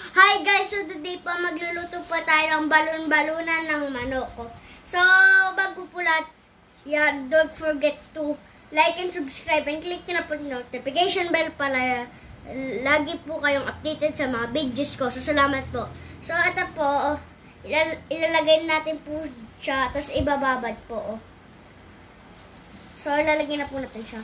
Hi guys! So today po magluluto po tayo ng balon-balunan ng manok. So bago po lahat, don't forget to like and subscribe and click nyo na po notification bell para lagi po kayong updated sa mga videos ko. So salamat po. So ito po, ilalagay natin po siya, tapos ibababad po. So ilalagay na po natin siya.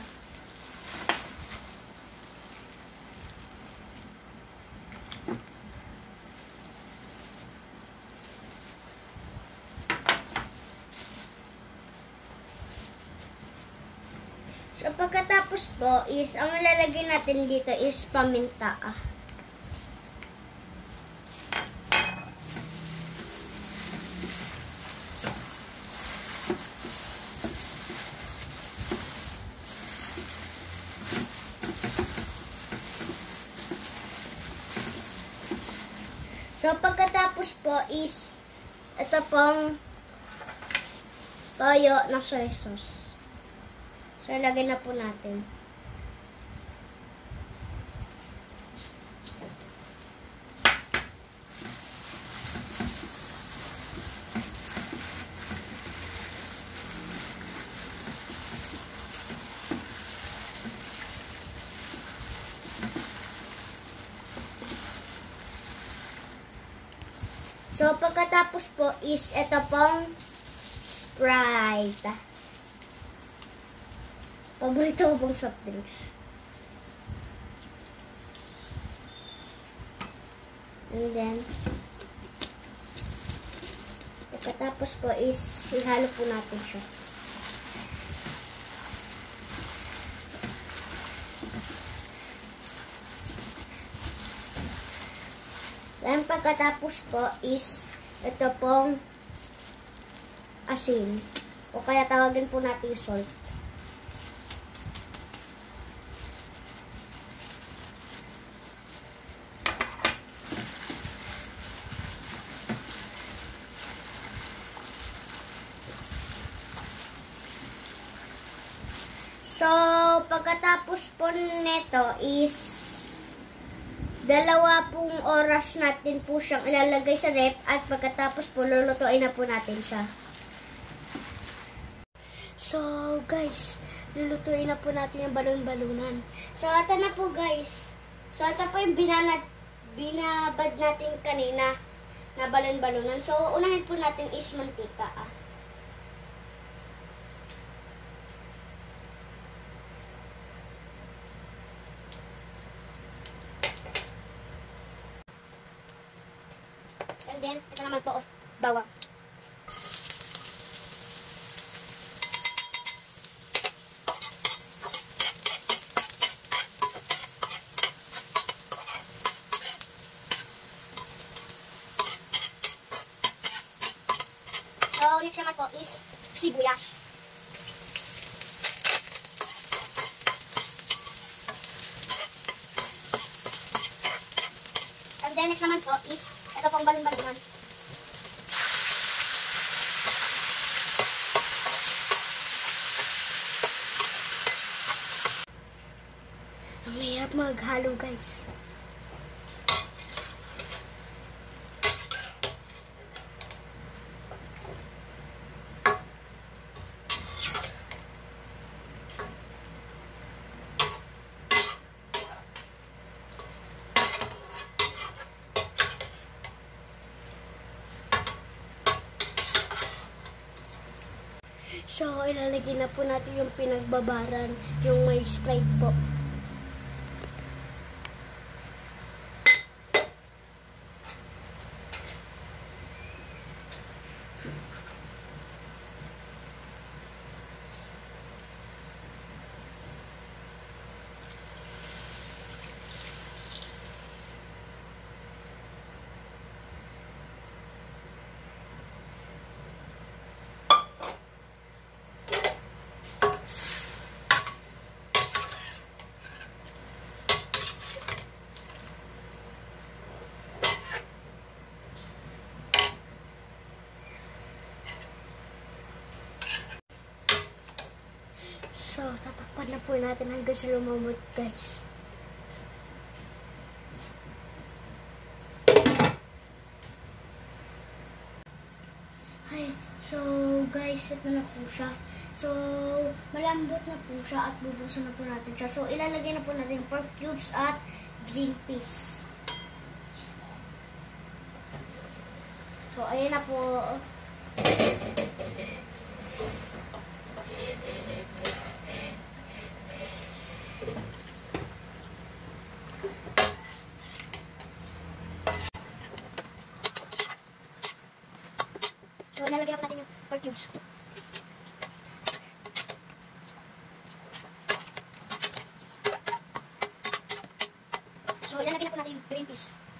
So, pagkatapos po is, ang ilalagay natin dito is paminta. So, pagkatapos po is, ito pong toyo na soy sauce. So, ilagay na po natin. So, pagkatapos po is ito pong Sprite. Paborito ko pong soft drinks. And then, pagkatapos po is, ihalo po natin siya. Then, pagkatapos po is, ito pong asin. O kaya tawagin po natin salt. So, pagkatapos po nito is 2 oras natin po siyang ilalagay sa ref at pagkatapos po lulutuin na po natin siya. So, guys, lulutuin na po natin yung balon-balunan. So, ito na po, guys. So, ito po yung binabad natin kanina na balon-balunan. So, unahin po natin is mantika. And then, ito naman po, bawang. So, next naman po is sibuyas. And then, next naman po is ito pong balon-balunan. Ang hirap maghalo, guys. So, ilalagay na po natin yung pinagbabaran, yung may Sprite po. So, tatakpan na po natin hanggang sa lumamot, guys. So, guys, ito na po siya. So, malambot na po siya at bubusan na po natin siya. So, ilalagay na po natin yung pork cubes at green peas. So, ayan na po. So, ilalagay na po natin yung pork cubes. So, ilalagay na po natin yung green peas.